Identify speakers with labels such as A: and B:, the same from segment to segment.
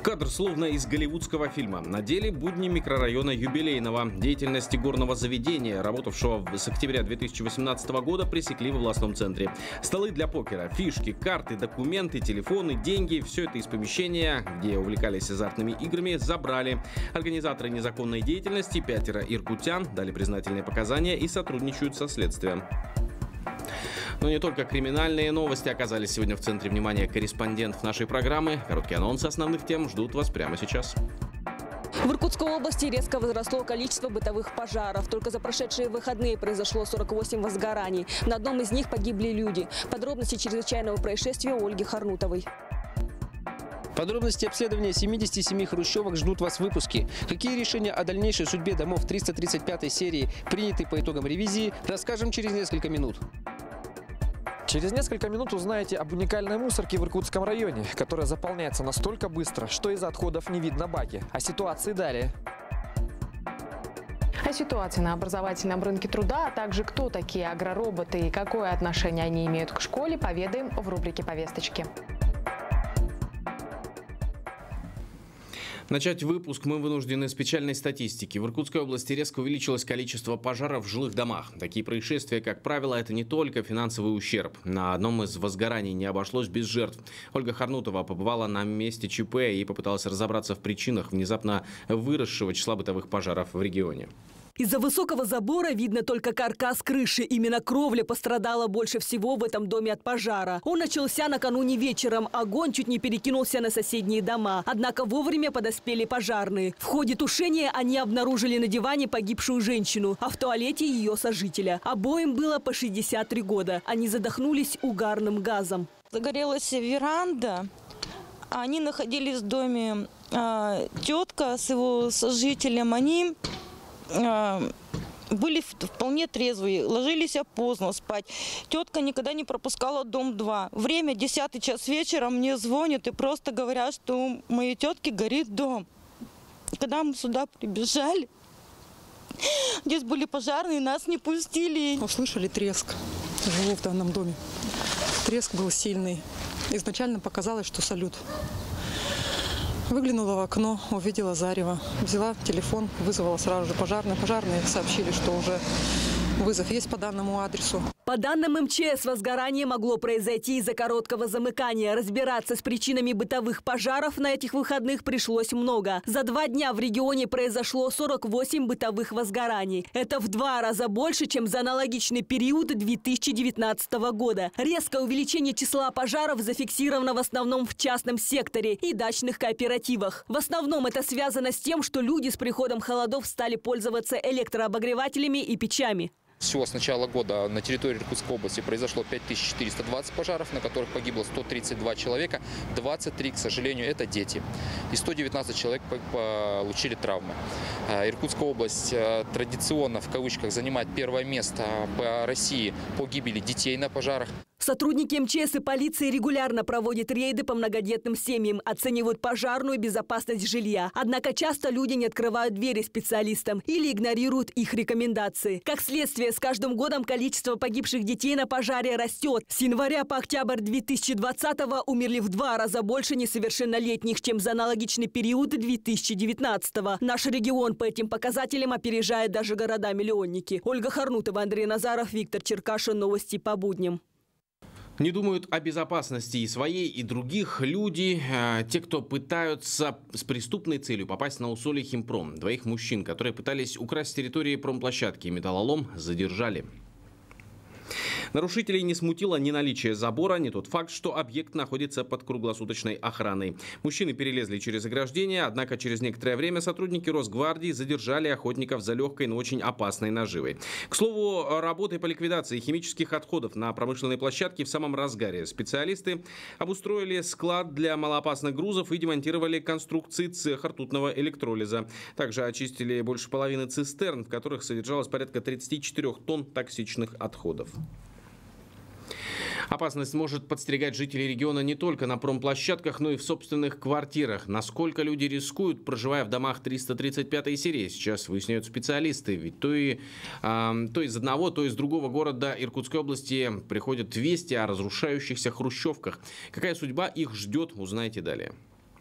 A: Кадр словно из голливудского фильма. На деле будни микрорайона Юбилейного. Деятельность горного заведения, работавшего с октября 2018 года, пресекли в областном центре. Столы для покера, фишки, карты, документы, телефоны, деньги – все это из помещения, где увлекались азартными играми, забрали. Организаторы незаконной деятельности, 5 иркутян, дали признательные показания и сотрудничают со следствием. Но не только криминальные новости оказались сегодня в центре внимания корреспондентов нашей программы. Короткий анонс основных тем ждут вас прямо сейчас.
B: В Иркутской области резко возросло количество бытовых пожаров. Только за прошедшие выходные произошло 48 возгораний. На одном из них погибли люди. Подробности чрезвычайного происшествия у Ольги Харнутовой.
C: Подробности обследования 77 хрущевок ждут вас в выпуске. Какие решения о дальнейшей судьбе домов 335 серии приняты по итогам ревизии, расскажем через несколько минут.
D: Через несколько минут узнаете об уникальной мусорке в Иркутском районе, которая заполняется настолько быстро, что из отходов не видно баки. О ситуации далее.
E: О ситуации на образовательном рынке труда, а также кто такие агророботы и какое отношение они имеют к школе, поведаем в рубрике «Повесточки».
A: Начать выпуск мы вынуждены с печальной статистики. В Иркутской области резко увеличилось количество пожаров в жилых домах. Такие происшествия, как правило, это не только финансовый ущерб. На одном из возгораний не обошлось без жертв. Ольга Харнутова побывала на месте ЧП и попыталась разобраться в причинах внезапно выросшего числа бытовых пожаров в регионе.
B: Из-за высокого забора видно только каркас крыши. Именно кровля пострадала больше всего в этом доме от пожара. Он начался накануне вечером. Огонь чуть не перекинулся на соседние дома. Однако вовремя подоспели пожарные. В ходе тушения они обнаружили на диване погибшую женщину, а в туалете ее сожителя. Обоим было по 63 года. Они задохнулись угарным газом.
F: Загорелась веранда. Они находились в доме. Тетка с его сожителем. Они были вполне трезвые, ложились поздно спать. Тетка никогда не пропускала дом 2. Время 10 час вечера, мне звонят и просто говорят, что у моей тетки горит дом. Когда мы сюда прибежали, здесь были пожарные, нас не пустили.
G: Услышали треск. Живу в данном доме. Треск был сильный. Изначально показалось, что салют. Выглянула в окно, увидела зарево, взяла телефон, вызвала сразу же пожарные. Пожарные сообщили, что уже вызов есть по данному адресу.
B: По данным МЧС, возгорание могло произойти из-за короткого замыкания. Разбираться с причинами бытовых пожаров на этих выходных пришлось много. За 2 дня в регионе произошло 48 бытовых возгораний. Это в 2 раза больше, чем за аналогичный период 2019 года. Резкое увеличение числа пожаров зафиксировано в основном в частном секторе и дачных кооперативах. В основном это связано с тем, что люди с приходом холодов стали пользоваться электрообогревателями и печами.
H: Всего с начала года на территории Иркутской области произошло 5420 пожаров, на которых погибло 132 человека. 23, к сожалению, это дети. И 119 человек получили травмы. Иркутская область традиционно, в кавычках, занимает первое место по России по гибели детей на пожарах.
B: Сотрудники МЧС и полиции регулярно проводят рейды по многодетным семьям, оценивают пожарную безопасность жилья. Однако часто люди не открывают двери специалистам или игнорируют их рекомендации. Как следствие, с каждым годом количество погибших детей на пожаре растет. С января по октябрь 2020-го умерли в 2 раза больше несовершеннолетних, чем за аналогичный период 2019-го. Наш регион по этим показателям опережает даже города-миллионники. Ольга Харнутова, Андрей Назаров, Виктор Черкашин. Новости по будням.
A: Не думают о безопасности и своей, и других люди. Те, кто пытаются с преступной целью попасть на усолье Химпром. 2 мужчин, которые пытались украсть с территории промплощадки металлолом, задержали. Нарушителей не смутило ни наличие забора, ни тот факт, что объект находится под круглосуточной охраной. Мужчины перелезли через ограждение, однако через некоторое время сотрудники Росгвардии задержали охотников за легкой, но очень опасной наживой. К слову, работы по ликвидации химических отходов на промышленной площадке в самом разгаре. Специалисты обустроили склад для малоопасных грузов и демонтировали конструкции цеха ртутного электролиза. Также очистили больше половины цистерн, в которых содержалось порядка 34 тонн токсичных отходов. Опасность может подстерегать жителей региона не только на промплощадках, но и в собственных квартирах. Насколько люди рискуют, проживая в домах 335 серии, сейчас выясняют специалисты. Ведь то из одного, то из другого города Иркутской области приходят вести о разрушающихся хрущевках. Какая судьба их ждет, узнаете далее.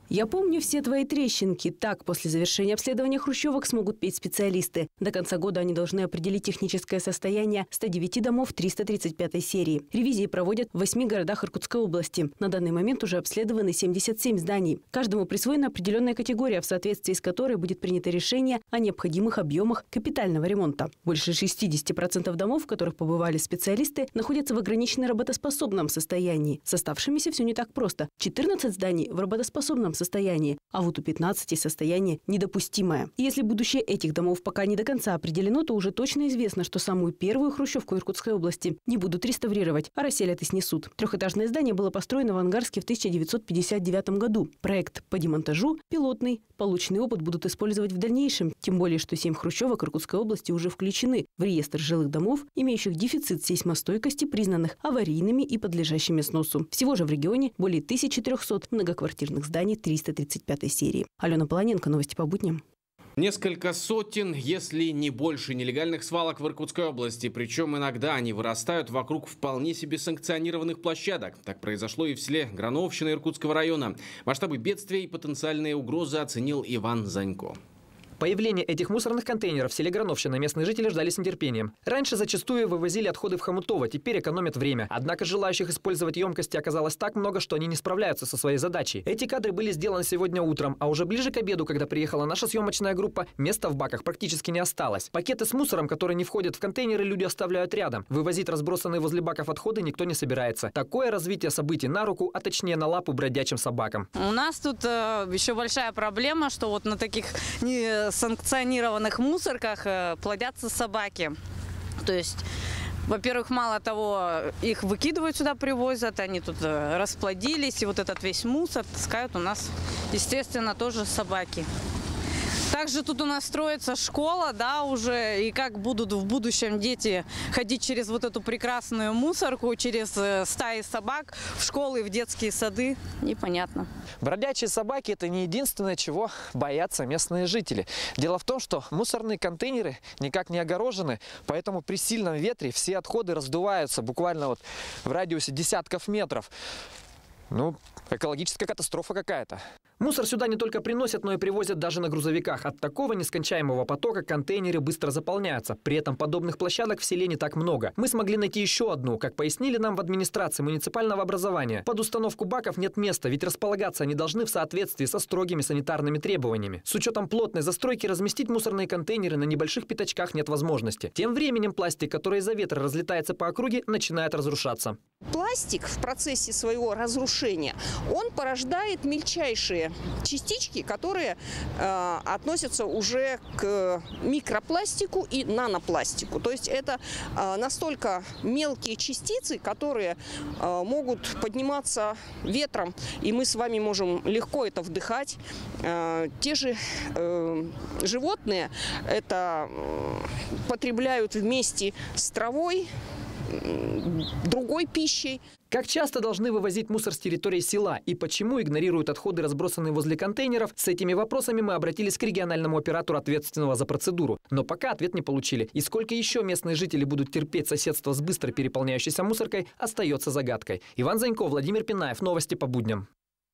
I: Я помню все твои трещинки. Так, после завершения обследования хрущевок смогут петь специалисты. До конца года они должны определить техническое состояние 109 домов 335 серии. Ревизии проводят в 8 городах Иркутской области. На данный момент уже обследованы 77 зданий. Каждому присвоена определенная категория, в соответствии с которой будет принято решение о необходимых объемах капитального ремонта. Больше 60% домов, в которых побывали специалисты, находятся в ограниченно работоспособном состоянии. С оставшимися все не так просто. 14 зданий в работоспособном состоянии, а вот у 15 состояние недопустимое. И если будущее этих домов пока не до конца определено, то уже точно известно, что самую первую хрущевку Иркутской области не будут реставрировать, а расселят и снесут. Трехэтажное здание было построено в Ангарске в 1959 году. Проект по демонтажу пилотный. Полученный опыт будут использовать в дальнейшем. Тем более, что 7 хрущевок Иркутской области уже включены в реестр жилых домов, имеющих дефицит сейсмостойкости, признанных аварийными и подлежащими сносу. Всего же в регионе более 1300 многоквартирных зданий 335 серии. Алена Полоненко, новости по будням.
A: Несколько сотен, если не больше, нелегальных свалок в Иркутской области. Причем иногда они вырастают вокруг вполне себе санкционированных площадок. Так произошло и в селе Грановщина Иркутского района. Масштабы бедствия и потенциальные угрозы оценил Иван Занько.
D: Появление этих мусорных контейнеров в селе Грановщина местные жители ждали с нетерпением. Раньше зачастую вывозили отходы в Хомутово, теперь экономят время. Однако желающих использовать емкости оказалось так много, что они не справляются со своей задачей. Эти кадры были сделаны сегодня утром, а уже ближе к обеду, когда приехала наша съемочная группа, места в баках практически не осталось. Пакеты с мусором, которые не входят в контейнеры, люди оставляют рядом. Вывозить разбросанные возле баков отходы никто не собирается. Такое развитие событий на руку, а точнее на лапу бродячим собакам.
J: У нас тут еще большая проблема, что вот на таких санкционированных мусорках плодятся собаки. То есть, во-первых, мало того, их выкидывают сюда, привозят, они тут расплодились, и вот этот весь мусор таскают у нас, естественно, тоже собаки. Также тут у нас строится школа, да, уже, и как будут в будущем дети ходить через вот эту прекрасную мусорку, через стаи собак в школы, в детские сады, непонятно.
D: Бродячие собаки – это не единственное, чего боятся местные жители. Дело в том, что мусорные контейнеры никак не огорожены, поэтому при сильном ветре все отходы раздуваются буквально вот в радиусе десятков метров. Ну, экологическая катастрофа какая-то. Мусор сюда не только приносят, но и привозят даже на грузовиках. От такого нескончаемого потока контейнеры быстро заполняются. При этом подобных площадок в селе не так много. Мы смогли найти еще одну, как пояснили нам в администрации муниципального образования. Под установку баков нет места, ведь располагаться они должны в соответствии со строгими санитарными требованиями. С учетом плотной застройки разместить мусорные контейнеры на небольших пятачках нет возможности. Тем временем пластик, который из-за ветра разлетается по округе, начинает разрушаться.
K: Пластик в процессе своего разрушения, он порождает мельчайшие частички, которые относятся уже к микропластику и нанопластику. То есть это настолько мелкие частицы, которые могут подниматься ветром, и мы с вами можем легко это вдыхать. Те же животные это потребляют вместе с травой, другой пищей.
D: Как часто должны вывозить мусор с территории села и почему игнорируют отходы, разбросанные возле контейнеров? С этими вопросами мы обратились к региональному оператору, ответственного за процедуру. Но пока ответ не получили. И сколько еще местные жители будут терпеть соседство с быстро переполняющейся мусоркой, остается загадкой. Иван Занько, Владимир Пинаев. Новости по будням.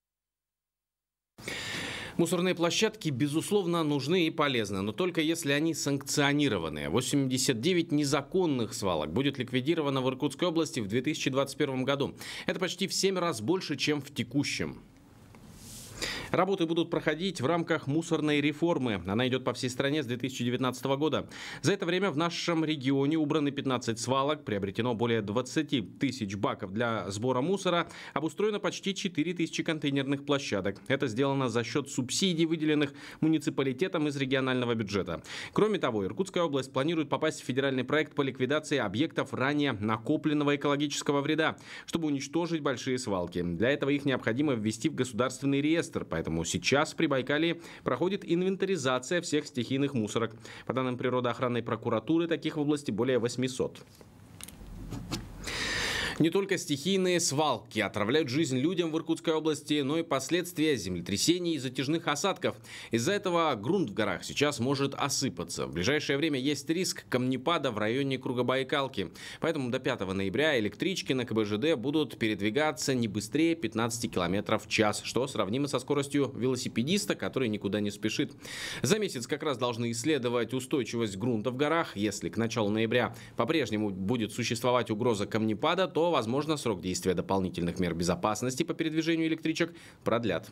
A: Мусорные площадки, безусловно, нужны и полезны, но только если они санкционированные. 89 незаконных свалок будет ликвидировано в Иркутской области в 2021 году. Это почти в 7 раз больше, чем в текущем. Работы будут проходить в рамках мусорной реформы. Она идет по всей стране с 2019 года. За это время в нашем регионе убраны 15 свалок, приобретено более 20 тысяч баков для сбора мусора, обустроено почти 4 тысячи контейнерных площадок. Это сделано за счет субсидий, выделенных муниципалитетам из регионального бюджета. Кроме того, Иркутская область планирует попасть в федеральный проект по ликвидации объектов ранее накопленного экологического вреда, чтобы уничтожить большие свалки. Для этого их необходимо ввести в государственный реестр. Поэтому сейчас в Прибайкалье проходит инвентаризация всех стихийных мусорок. По данным природоохранной прокуратуры, таких в области более 800. Не только стихийные свалки отравляют жизнь людям в Иркутской области, но и последствия землетрясений и затяжных осадков. Из-за этого грунт в горах сейчас может осыпаться. В ближайшее время есть риск камнепада в районе Кругобайкалки. Поэтому до 5 ноября электрички на КБЖД будут передвигаться не быстрее 15 км в час, что сравнимо со скоростью велосипедиста, который никуда не спешит. За месяц как раз должны исследовать устойчивость грунта в горах. Если к началу ноября по-прежнему будет существовать угроза камнепада, то, возможно, срок действия дополнительных мер безопасности по передвижению электричек продлят.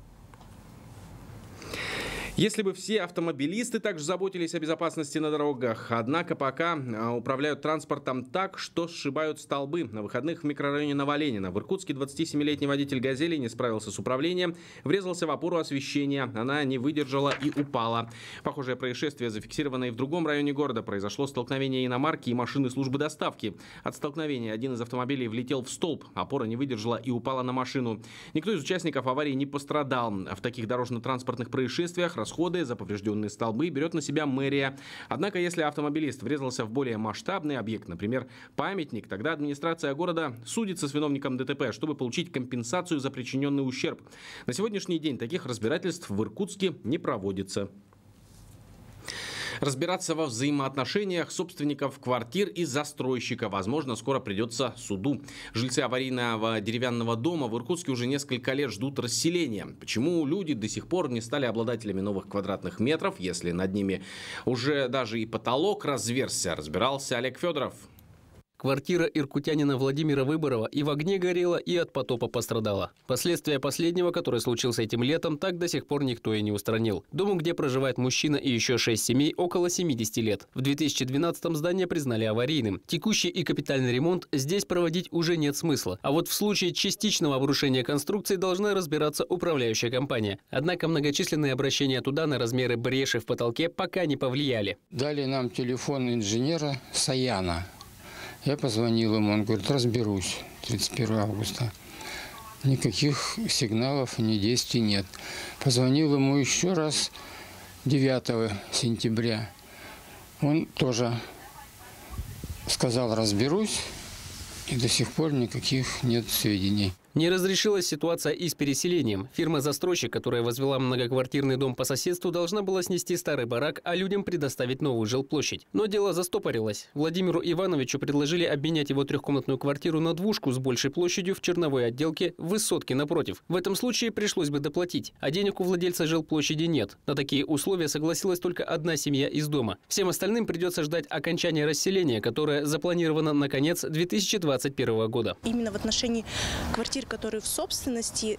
A: Если бы все автомобилисты также заботились о безопасности на дорогах, однако пока управляют транспортом так, что сшибают столбы. На выходных в микрорайоне Новоленина в Иркутске 27-летний водитель «Газели» не справился с управлением, врезался в опору освещения. Она не выдержала и упала. Похожее происшествие, зафиксированное и в другом районе города, произошло столкновение иномарки и машины службы доставки. От столкновения один из автомобилей влетел в столб, опора не выдержала и упала на машину. Никто из участников аварии не пострадал. В таких дорожно-транспортных происшествиях расходы за поврежденные столбы берет на себя мэрия. Однако, если автомобилист врезался в более масштабный объект, например, памятник, тогда администрация города судится с виновником ДТП, чтобы получить компенсацию за причиненный ущерб. На сегодняшний день таких разбирательств в Иркутске не проводится. Разбираться во взаимоотношениях собственников квартир и застройщика, возможно, скоро придется суду. Жильцы аварийного деревянного дома в Иркутске уже несколько лет ждут расселения. Почему люди до сих пор не стали обладателями новых квадратных метров, если над ними уже даже и потолок разверзся, разбирался Олег Федоров.
C: Квартира иркутянина Владимира Выборова и в огне горела, и от потопа пострадала. Последствия последнего, который случился этим летом, так до сих пор никто и не устранил. Дому, где проживает мужчина и еще 6 семей, около 70 лет. В 2012-м здание признали аварийным. Текущий и капитальный ремонт здесь проводить уже нет смысла. А вот в случае частичного обрушения конструкции должна разбираться управляющая компания. Однако многочисленные обращения туда на размеры бреши в потолке пока не повлияли.
L: Дали нам телефон инженера Саяна. Я позвонил ему, он говорит, разберусь 31 августа. Никаких сигналов, ни действий нет. Позвонил ему еще раз 9 сентября. Он тоже сказал, разберусь, и до сих пор никаких нет сведений.
C: Не разрешилась ситуация и с переселением. Фирма-застройщик, которая возвела многоквартирный дом по соседству, должна была снести старый барак, а людям предоставить новую жилплощадь. Но дело застопорилось. Владимиру Ивановичу предложили обменять его трехкомнатную квартиру на двушку с большей площадью в черновой отделке в высотке напротив. В этом случае пришлось бы доплатить, а денег у владельца жилплощади нет. На такие условия согласилась только одна семья из дома. Всем остальным придется ждать окончания расселения, которое запланировано на конец 2021 года.
M: Именно в отношении квартир, которые в собственности,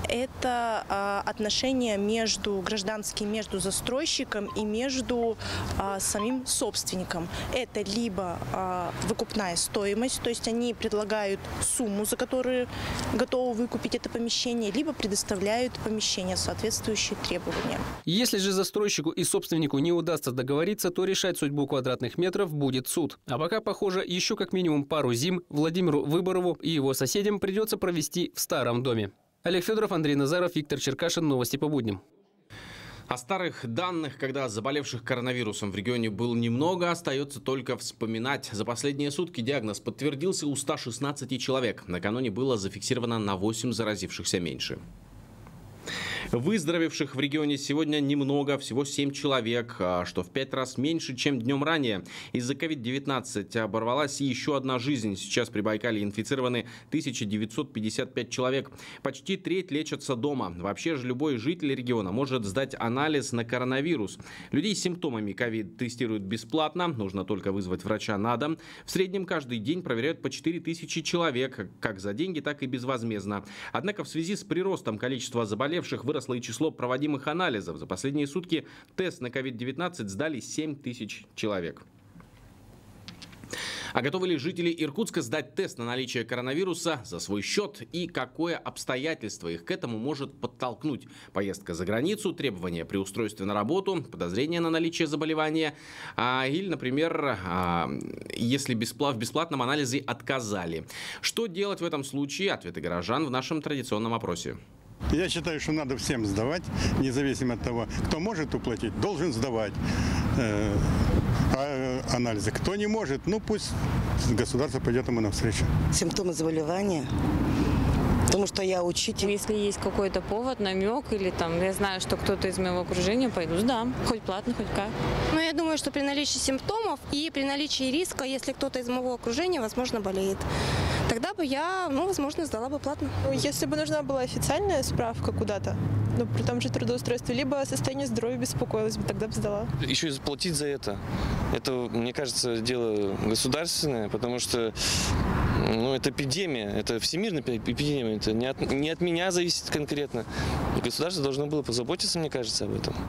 M: это отношения гражданские между застройщиком и между самим собственником. Это либо выкупная стоимость, то есть они предлагают сумму, за которую готовы выкупить это помещение, либо предоставляют помещение, соответствующие требования.
C: Если же застройщику и собственнику не удастся договориться, то решать судьбу квадратных метров будет суд. А пока, похоже, еще как минимум пару зим Владимиру Выборову и его соседям придется провести в старом доме. Олег Федоров, Андрей Назаров, Виктор Черкашин. Новости по будням.
A: О старых данных, когда заболевших коронавирусом в регионе было немного, остается только вспоминать. За последние сутки диагноз подтвердился у 116 человек. Накануне было зафиксировано на 8 заразившихся меньше. Выздоровевших в регионе сегодня немного, всего 7 человек, что в 5 раз меньше, чем днем ранее. Из-за COVID-19 оборвалась еще одна жизнь. Сейчас в Прибайкалье инфицированы 1955 человек. Почти треть лечатся дома. Вообще же любой житель региона может сдать анализ на коронавирус. Людей с симптомами COVID тестируют бесплатно, нужно только вызвать врача на дом. В среднем каждый день проверяют по 4000 человек, как за деньги, так и безвозмездно. Однако в связи с приростом количества заболевших выросло и число проводимых анализов. За последние сутки тест на COVID-19 сдали 7000 человек. А готовы ли жители Иркутска сдать тест на наличие коронавируса за свой счет? И какое обстоятельство их к этому может подтолкнуть? Поездка за границу, требования при устройстве на работу, подозрения на наличие заболевания. Или, например, если в бесплатном анализе отказали. Что делать в этом случае? Ответы горожан в нашем традиционном опросе.
N: Я считаю, что надо всем сдавать, независимо от того, кто может уплатить, должен сдавать анализы. Кто не может, ну пусть государство пойдет ему навстречу.
O: Симптомы заболевания. Потому что я учитель.
P: Если есть какой-то повод, намек или там, я знаю, что кто-то из моего окружения, пойду сдам. Хоть платно, хоть как.
Q: Но я думаю, что при наличии симптомов и при наличии риска, если кто-то из моего окружения, возможно, болеет, тогда бы я, возможно, сдала бы платно.
R: Если бы нужна была официальная справка куда-то, при том же трудоустройстве, либо состояние здоровья беспокоилось бы, тогда бы сдала.
S: Еще и заплатить за это. Это, мне кажется, дело государственное, потому что это эпидемия, это всемирная эпидемия, это не от меня зависит конкретно. И государство должно было позаботиться, мне кажется, об этом.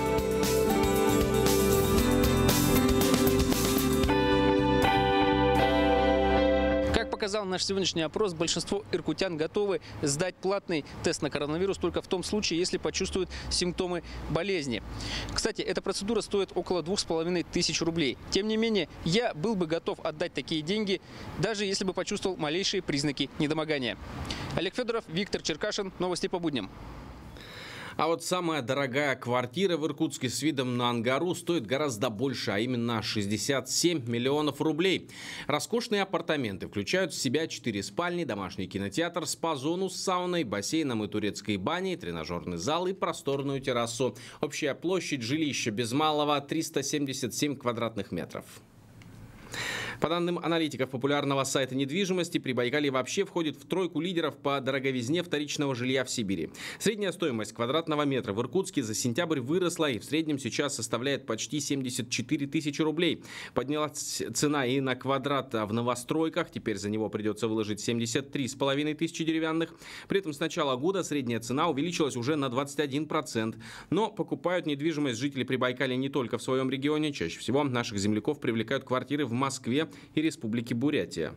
C: Показал наш сегодняшний опрос, большинство иркутян готовы сдать платный тест на коронавирус только в том случае, если почувствуют симптомы болезни. Кстати, эта процедура стоит около 2500 рублей. Тем не менее, я был бы готов отдать такие деньги, даже если бы почувствовал малейшие признаки недомогания. Олег Федоров, Виктор Черкашин. Новости по будням.
A: А вот самая дорогая квартира в Иркутске с видом на Ангару стоит гораздо больше, а именно 67 миллионов рублей. Роскошные апартаменты включают в себя 4 спальни, домашний кинотеатр, спа-зону с сауной, бассейном и турецкой баней, тренажерный зал и просторную террасу. Общая площадь жилища без малого 377 квадратных метров. По данным аналитиков популярного сайта недвижимости, Прибайкалье вообще входит в тройку лидеров по дороговизне вторичного жилья в Сибири. Средняя стоимость квадратного метра в Иркутске за сентябрь выросла и в среднем сейчас составляет почти 74 тысячи рублей. Поднялась цена и на квадрат в новостройках. Теперь за него придется выложить 73,5 тысячи деревянных. При этом с начала года средняя цена увеличилась уже на 21%. Но покупают недвижимость жители Прибайкалья не только в своем регионе. Чаще всего наших земляков привлекают квартиры в Москве и Республике Бурятия.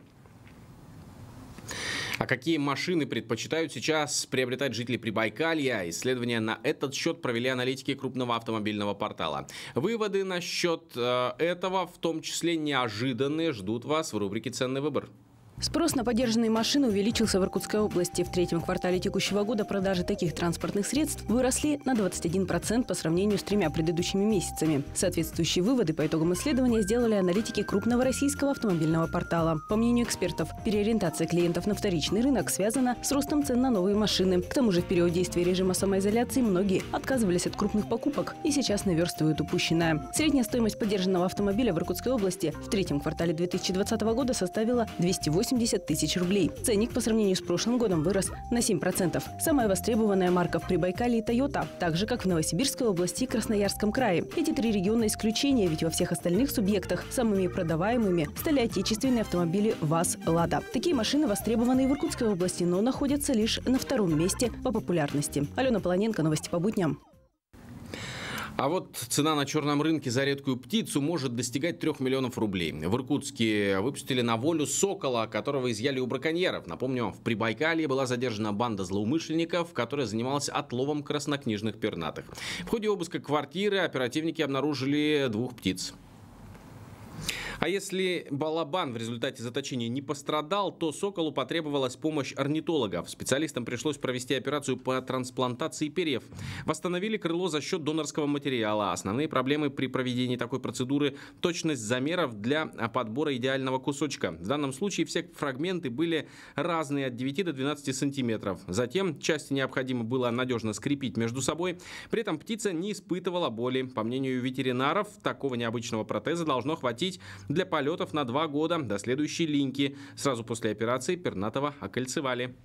A: А какие машины предпочитают сейчас приобретать жители Прибайкалья? Исследования на этот счет провели аналитики крупного автомобильного портала. Выводы насчет этого, в том числе неожиданные, ждут вас в рубрике «Ценный выбор».
I: Спрос на подержанные машины увеличился в Иркутской области. В третьем квартале текущего года продажи таких транспортных средств выросли на 21% по сравнению с 3 предыдущими месяцами. Соответствующие выводы по итогам исследования сделали аналитики крупного российского автомобильного портала. По мнению экспертов, переориентация клиентов на вторичный рынок связана с ростом цен на новые машины. К тому же в период действия режима самоизоляции многие отказывались от крупных покупок и сейчас наверстывают упущенное. Средняя стоимость подержанного автомобиля в Иркутской области в третьем квартале 2020 года составила 280 тысяч рублей. Ценник по сравнению с прошлым годом вырос на 7%. Самая востребованная марка в Прибайкалье – Toyota, так же, как в Новосибирской области и Красноярском крае. Эти 3 региона исключения, ведь во всех остальных субъектах самыми продаваемыми стали отечественные автомобили ВАЗ, Лада. Такие машины востребованы и в Иркутской области, но находятся лишь на 2-м месте по популярности. Алена Полоненко, новости по будням.
A: А вот цена на черном рынке за редкую птицу может достигать 3 миллионов рублей. В Иркутске выпустили на волю сокола, которого изъяли у браконьеров. Напомню, в Прибайкалье была задержана банда злоумышленников, которая занималась отловом краснокнижных пернатых. В ходе обыска квартиры оперативники обнаружили 2 птиц. А если балабан в результате заточения не пострадал, то соколу потребовалась помощь орнитологов. Специалистам пришлось провести операцию по трансплантации перьев. Восстановили крыло за счет донорского материала. Основные проблемы при проведении такой процедуры – точность замеров для подбора идеального кусочка. В данном случае все фрагменты были разные, от 9 до 12 сантиметров. Затем части необходимо было надежно скрепить между собой. При этом птица не испытывала боли. По мнению ветеринаров, такого необычного протеза должно хватить для полетов на 2 года до следующей линьки. Сразу после операции пернатого окольцевали.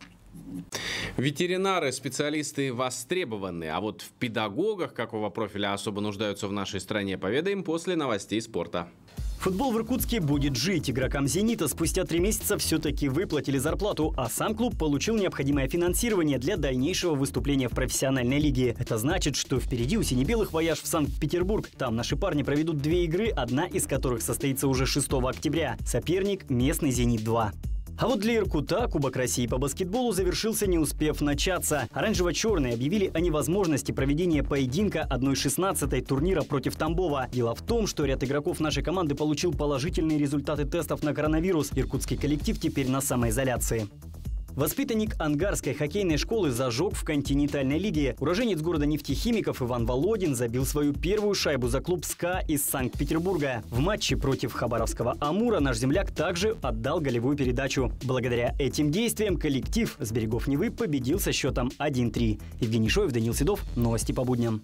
A: Ветеринары, специалисты востребованы, а вот в педагогах какого профиля особо нуждаются в нашей стране, поведаем после новостей спорта.
T: Футбол в Иркутске будет жить. Игрокам «Зенита» спустя 3 месяца все-таки выплатили зарплату, а сам клуб получил необходимое финансирование для дальнейшего выступления в профессиональной лиге. Это значит, что впереди у сине-белых вояж в Санкт-Петербург. Там наши парни проведут 2 игры, одна из которых состоится уже 6 октября. Соперник – местный «Зенит-2». А вот для Иркута Кубок России по баскетболу завершился, не успев начаться. Оранжево-черные объявили о невозможности проведения поединка 1/16 турнира против Тамбова. Дело в том, что ряд игроков нашей команды получил положительные результаты тестов на коронавирус. Иркутский коллектив теперь на самоизоляции. Воспитанник Ангарской хоккейной школы зажег в континентальной лиге. Уроженец города нефтехимиков Иван Володин забил свою первую шайбу за клуб «СКА» из Санкт-Петербурга. В матче против хабаровского «Амура» наш земляк также отдал голевую передачу. Благодаря этим действиям коллектив с берегов Невы победил со счетом 1-3. Евгений Шоев, Даниил Седов. Новости по будням.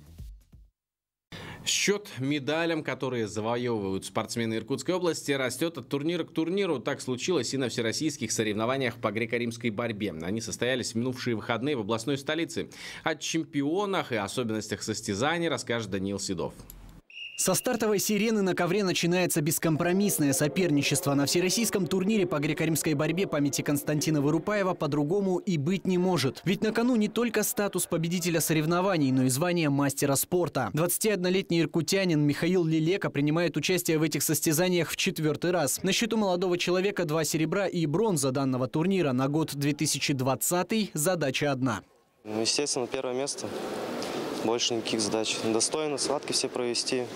A: Счет медалям, которые завоевывают спортсмены Иркутской области, растет от турнира к турниру. Так случилось и на всероссийских соревнованиях по греко-римской борьбе. Они состоялись в минувшие выходные в областной столице. О чемпионах и особенностях состязаний расскажет Даниил Седов.
U: Со стартовой сирены на ковре начинается бескомпромиссное соперничество. На всероссийском турнире по греко-римской борьбе памяти Константина Вырупаева по-другому и быть не может. Ведь на кону не только статус победителя соревнований, но и звание мастера спорта. 21-летний иркутянин Михаил Лилека принимает участие в этих состязаниях в 4-й раз. На счету молодого человека 2 серебра и бронза данного турнира. На год 2020 задача одна.
V: Естественно, первое место. Больше никаких задач. Достойно, схватки все провести.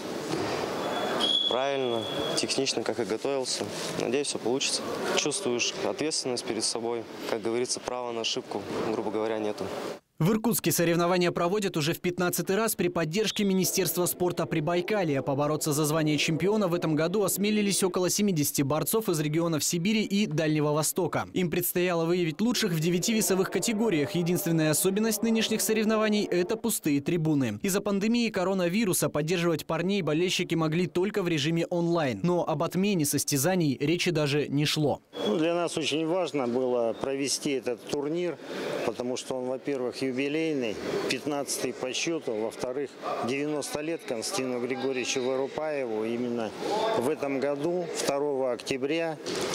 V: Правильно, технично, как и готовился. Надеюсь, все получится. Чувствуешь ответственность перед собой. Как говорится, права на ошибку, грубо говоря, нету.
U: В Иркутске соревнования проводят уже в 15-й раз при поддержке Министерства спорта Прибайкалья. Побороться за звание чемпиона в этом году осмелились около 70 борцов из регионов Сибири и Дальнего Востока. Им предстояло выявить лучших в 9 весовых категориях. Единственная особенность нынешних соревнований – это пустые трибуны. Из-за пандемии коронавируса поддерживать парней болельщики могли только в режиме онлайн. Но об отмене состязаний речи даже не шло.
W: Для нас очень важно было провести этот турнир, потому что он, во-первых, юбилейный, 15-й по счету, во-вторых, 90 лет Константину Григорьевичу Вырупаеву именно в этом году, 2 октября.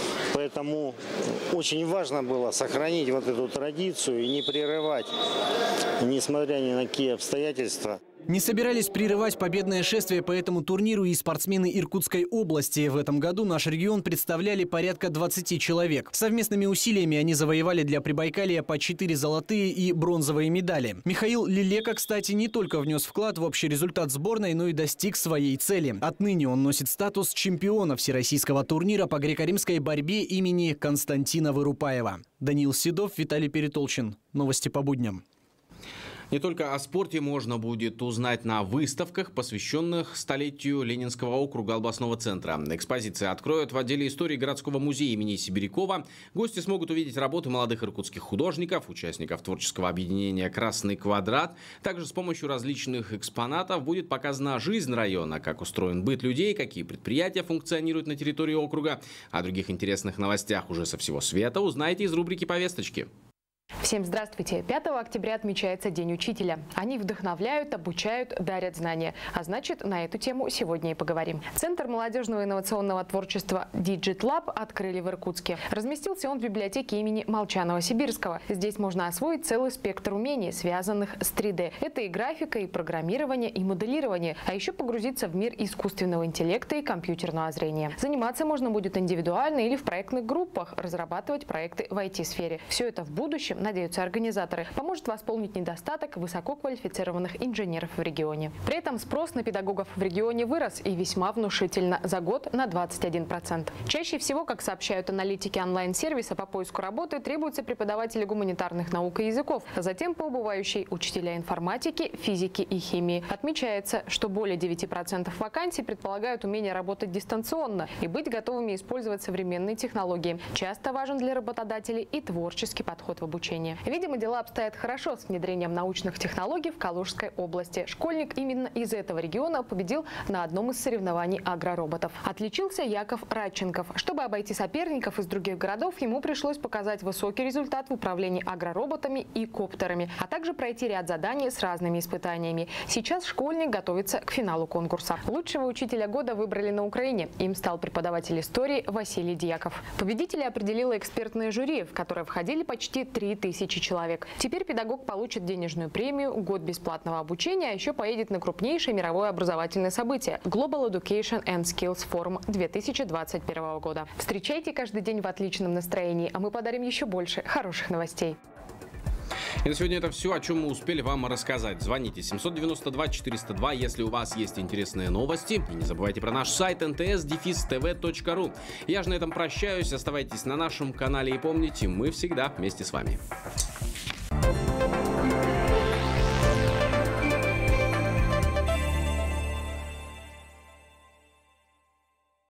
W: Поэтому очень важно было сохранить вот эту традицию и не прерывать, несмотря ни на какие обстоятельства.
U: Не собирались прерывать победное шествие по этому турниру и спортсмены Иркутской области. В этом году наш регион представляли порядка 20 человек. Совместными усилиями они завоевали для Прибайкалья по 4 золотые и бронзовые медали. Михаил Лилека, кстати, не только внес вклад в общий результат сборной, но и достиг своей цели. Отныне он носит статус чемпиона всероссийского турнира по греко-римской борьбе имени Константина Вырупаева. Даниил Седов, Виталий Перетолчин. Новости по будням.
A: Не только о спорте можно будет узнать на выставках, посвященных столетию Ленинского округа областного центра. Экспозиции откроют в отделе истории городского музея имени Сибирякова. Гости смогут увидеть работы молодых иркутских художников, участников творческого объединения «Красный квадрат». Также с помощью различных экспонатов будет показана жизнь района, как устроен быт людей, какие предприятия функционируют на территории округа. О других интересных новостях уже со всего света узнаете из рубрики «Повесточки».
E: Всем здравствуйте! 5 октября отмечается День учителя. Они вдохновляют, обучают, дарят знания. А значит, на эту тему сегодня и поговорим. Центр молодежного инновационного творчества Digit Lab открыли в Иркутске. Разместился он в библиотеке имени Молчанова-Сибирского. Здесь можно освоить целый спектр умений, связанных с 3D. Это и графика, и программирование, и моделирование. А еще погрузиться в мир искусственного интеллекта и компьютерного зрения. Заниматься можно будет индивидуально или в проектных группах, разрабатывать проекты в IT-сфере. Все это в будущем, надеются организаторы, поможет восполнить недостаток высококвалифицированных инженеров в регионе. При этом спрос на педагогов в регионе вырос и весьма внушительно – за год на 21%. Чаще всего, как сообщают аналитики онлайн-сервиса по поиску работы, требуются преподаватели гуманитарных наук и языков, а затем по убывающей учителя информатики, физики и химии. Отмечается, что более 9% вакансий предполагают умение работать дистанционно и быть готовыми использовать современные технологии. Часто важен для работодателей и творческий подход в обучении. Видимо, дела обстоят хорошо с внедрением научных технологий в Калужской области. Школьник именно из этого региона победил на одном из соревнований агророботов. Отличился Яков Радченков. Чтобы обойти соперников из других городов, ему пришлось показать высокий результат в управлении агророботами и коптерами, а также пройти ряд заданий с разными испытаниями. Сейчас школьник готовится к финалу конкурса. Лучшего учителя года выбрали на Украине. Им стал преподаватель истории Василий Дьяков. Победителя определило экспертное жюри, в которое входили почти 3000 человек. Теперь педагог получит денежную премию, год бесплатного обучения, а еще поедет на крупнейшее мировое образовательное событие – Global Education and Skills Forum 2021 года. Встречайте каждый день в отличном настроении, а мы подарим еще больше хороших новостей.
A: И на сегодня это все, о чем мы успели вам рассказать. Звоните 792-402, если у вас есть интересные новости. И не забывайте про наш сайт nts-tv.ru. Я же на этом прощаюсь. Оставайтесь на нашем канале и помните, мы всегда вместе с вами.